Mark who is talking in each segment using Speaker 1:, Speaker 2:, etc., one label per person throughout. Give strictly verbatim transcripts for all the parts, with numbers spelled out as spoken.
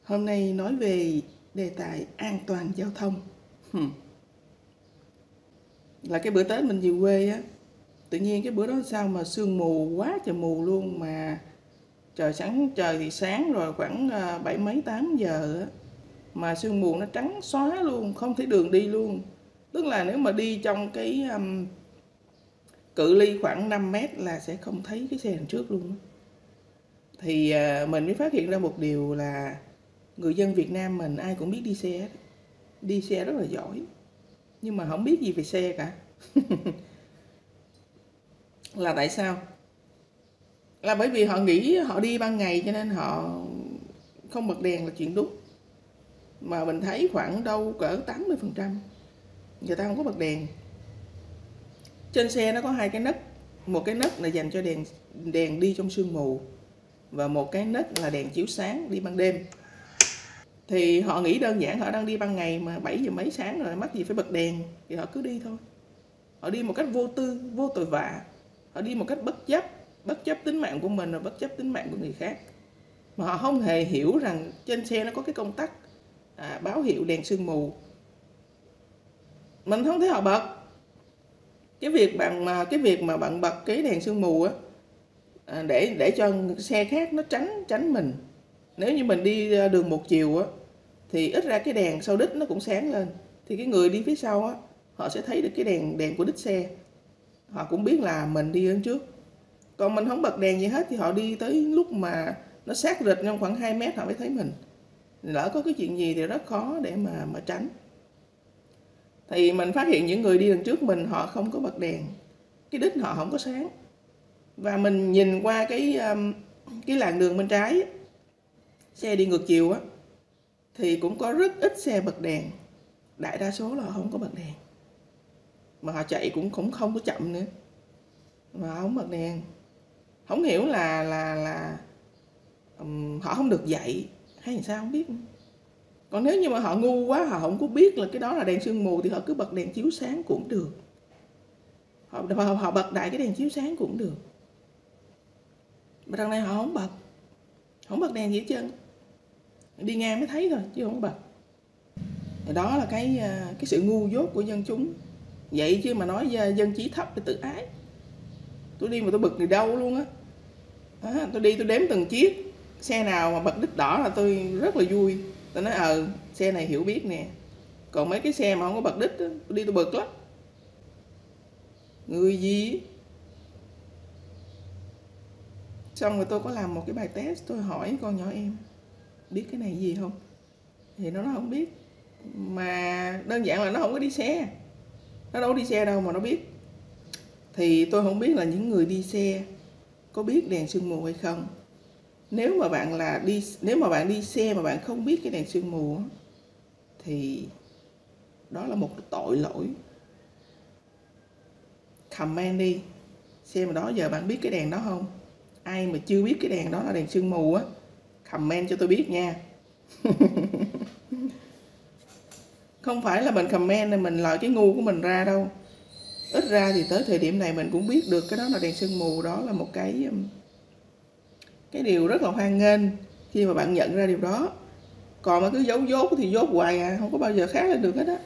Speaker 1: Hôm nay nói về đề tài an toàn giao thông. Hmm. Là cái bữa Tết mình về quê á, tự nhiên cái bữa đó sao mà sương mù quá trời mù luôn, mà trời sáng trời thì sáng rồi, khoảng bảy mấy tám giờ á, mà sương mù nó trắng xóa luôn, không thấy đường đi luôn. Tức là nếu mà đi trong cái um, cự ly khoảng năm mét là sẽ không thấy cái xe đằng trước luôn. Thì uh, mình mới phát hiện ra một điều là người dân Việt Nam mình ai cũng biết đi xe, đi xe rất là giỏi, nhưng mà không biết gì về xe cả. Là tại sao? Là bởi vì họ nghĩ họ đi ban ngày cho nên họ không bật đèn là chuyện đúng. Mà mình thấy khoảng đâu cỡ tám mươi phần trăm người ta không có bật đèn. Trên xe nó có hai cái nấc, một cái nấc là dành cho đèn đèn đi trong sương mù, và một cái nấc là đèn chiếu sáng đi ban đêm. Thì họ nghĩ đơn giản họ đang đi ban ngày mà bảy giờ mấy sáng rồi, mắc gì phải bật đèn, thì họ cứ đi thôi. Họ đi một cách vô tư, vô tội vạ. Họ đi một cách bất chấp, bất chấp tính mạng của mình và bất chấp tính mạng của người khác. Mà họ không hề hiểu rằng trên xe nó có cái công tắc à, báo hiệu đèn sương mù. Mình không thấy họ bật. Cái việc bạn mà cái việc mà bạn bật cái đèn sương mù á, à, để để cho xe khác nó tránh tránh mình. Nếu như mình đi đường một chiều á, thì ít ra cái đèn sau đít nó cũng sáng lên, thì cái người đi phía sau á, họ sẽ thấy được cái đèn đèn của đít xe, họ cũng biết là mình đi ở trước. Còn mình không bật đèn gì hết thì họ đi tới lúc mà nó sát rịch trong khoảng hai mét họ mới thấy mình. Lỡ có cái chuyện gì thì rất khó để mà mà tránh. Thì mình phát hiện những người đi đằng trước mình họ không có bật đèn, cái đít họ không có sáng. Và mình nhìn qua cái cái làn đường bên trái, xe đi ngược chiều á, thì cũng có rất ít xe bật đèn. Đại đa số là họ không có bật đèn, mà họ chạy cũng cũng không có chậm nữa, mà họ không bật đèn. Không hiểu là là là um, họ không được dạy hay sao không biết. Còn nếu như mà họ ngu quá, họ không có biết là cái đó là đèn sương mù, thì họ cứ bật đèn chiếu sáng cũng được. Họ, họ bật đại cái đèn chiếu sáng cũng được. Mà đằng này họ không bật, không bật đèn gì hết trơn, đi ngang mới thấy thôi chứ không bật. Đó là cái cái sự ngu dốt của dân chúng. Vậy chứ mà nói dân trí thấp thì tự ái. Tôi đi mà tôi bực người đâu luôn á. À, tôi đi tôi đếm từng chiếc, xe nào mà bật đít đỏ là tôi rất là vui. Tôi nói ờ xe này hiểu biết nè. Còn mấy cái xe mà không có bật đít đó, tôi đi tôi bực lắm. Người gì? Xong rồi tôi có làm một cái bài test, tôi hỏi con nhỏ em biết cái này gì không, thì nó nói không biết. Mà đơn giản là nó không có đi xe, nó đâu có đi xe đâu mà nó biết. Thì tôi không biết là những người đi xe có biết đèn sương mù hay không. Nếu mà bạn là đi nếu mà bạn đi xe mà bạn không biết cái đèn sương mù thì đó là một tội lỗi. Comment đi, xem mà đó giờ bạn biết cái đèn đó không. Ai mà chưa biết cái đèn đó là đèn sương mù á, comment cho tôi biết nha. Không phải là mình comment nên mình loại cái ngu của mình ra đâu. Ít ra thì tới thời điểm này mình cũng biết được cái đó là đèn sương mù. Đó là một cái cái điều rất là hoan nghênh khi mà bạn nhận ra điều đó. Còn mà cứ giấu dốt thì dốt hoài à, không có bao giờ khác lên được hết á.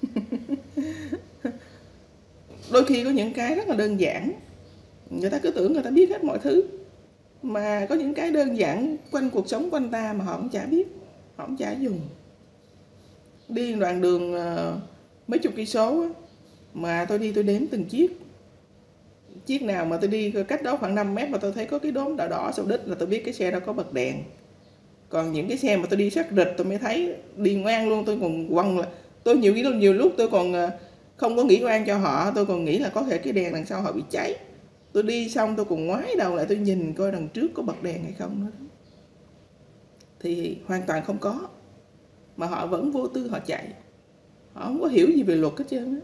Speaker 1: Đôi khi có những cái rất là đơn giản, người ta cứ tưởng người ta biết hết mọi thứ. Mà có những cái đơn giản quanh cuộc sống quanh ta mà họ cũng chả biết, họ cũng chả dùng. Đi đoạn đường uh, mấy chục cây số mà tôi đi tôi đếm từng chiếc. Chiếc nào mà tôi đi cách đó khoảng năm mét mà tôi thấy có cái đốm đỏ đỏ sau đít là tôi biết cái xe đó có bật đèn. Còn những cái xe mà tôi đi sát rịch tôi mới thấy, đi ngoan luôn, tôi còn quăng là tôi nhiều nhiều lúc tôi còn không có nghĩ oan cho họ, tôi còn nghĩ là có thể cái đèn đằng sau họ bị cháy. Tôi đi xong tôi còn ngoái đầu lại tôi nhìn coi đằng trước có bật đèn hay không nữa. Thì hoàn toàn không có, mà họ vẫn vô tư họ chạy, họ không có hiểu gì về luật hết trơn á.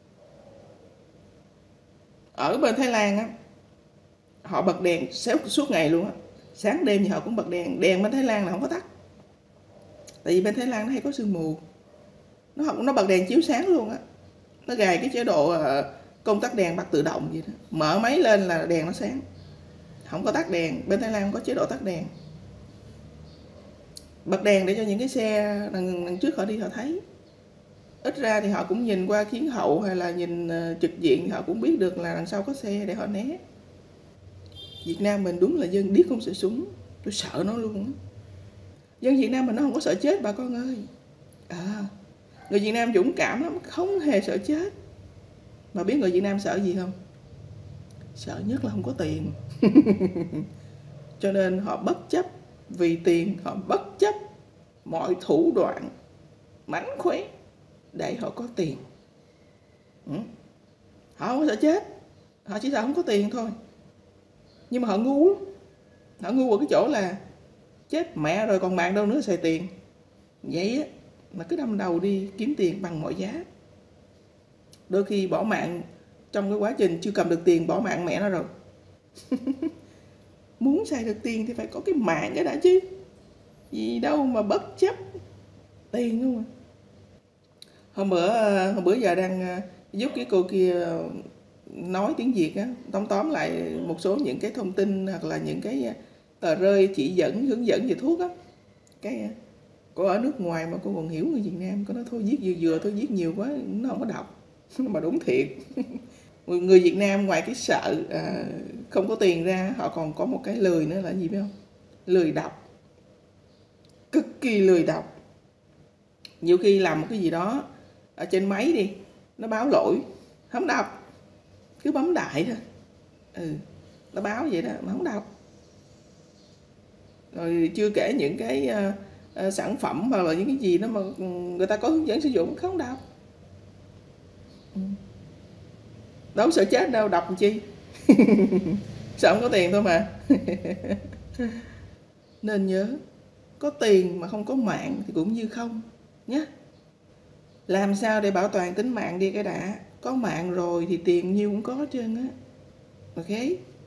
Speaker 1: Ở bên Thái Lan á, họ bật đèn suốt ngày luôn á, sáng đêm thì họ cũng bật đèn. Đèn bên Thái Lan là không có tắt, tại vì bên Thái Lan nó hay có sương mù, nó không nó bật đèn chiếu sáng luôn á. Nó gài cái chế độ công tắc đèn bật tự động vậy đó, mở máy lên là đèn nó sáng, không có tắt đèn. Bên Thái Lan không có chế độ tắt đèn. bật đèn để cho những cái xe đằng, đằng trước họ đi họ thấy. Ít ra thì họ cũng nhìn qua khiến hậu hay là nhìn uh, trực diện thì họ cũng biết được là đằng sau có xe để họ né. Việt Nam mình đúng là dân điếc không sợ súng. Tôi sợ nó luôn. Dân Việt Nam mình nó không có sợ chết bà con ơi. À, người Việt Nam dũng cảm lắm, không hề sợ chết. Mà biết người Việt Nam sợ gì không? Sợ nhất là không có tiền. Cho nên họ bất chấp vì tiền, họ bất chấp mọi thủ đoạn mánh khóe để họ có tiền. Ừ. Họ không có sợ chết, họ chỉ sợ không có tiền thôi. Nhưng mà họ ngu lắm. Họ ngu ở cái chỗ là chết mẹ rồi còn mạng đâu nữa xài tiền. Vậy á, mà cứ đâm đầu đi kiếm tiền bằng mọi giá. Đôi khi bỏ mạng trong cái quá trình chưa cầm được tiền, bỏ mạng mẹ nó rồi. Muốn xài được tiền thì phải có cái mạng cái đã chứ. Gì đâu mà bất chấp tiền không à. Hôm bữa, hôm bữa giờ đang giúp cái cô kia nói tiếng Việt á, tóm tóm lại một số những cái thông tin hoặc là những cái tờ rơi chỉ dẫn, hướng dẫn về thuốc á. Cái cô ở nước ngoài mà cô còn hiểu người Việt Nam, cô nói thôi viết vừa vừa thôi, viết nhiều quá nó không có đọc. Mà đúng thiệt. Người Việt Nam ngoài cái sợ à, không có tiền ra, họ còn có một cái lười nữa là gì biết không? Lười đọc. Cực kỳ lười đọc. Nhiều khi làm một cái gì đó ở trên máy đi, nó báo lỗi, không đọc, cứ bấm đại thôi. Ừ, nó báo vậy đó mà không đọc. Rồi chưa kể những cái uh, uh, sản phẩm hoặc là những cái gì đó mà người ta có hướng dẫn sử dụng không đọc. Ừ. Đâu sợ chết đâu, đọc làm chi. Sợ không có tiền thôi mà. Nên nhớ, có tiền mà không có mạng thì cũng như không nhé. Làm sao để bảo toàn tính mạng đi cái đã. Có mạng rồi thì tiền nhiêu cũng có hết trơn á. Ok.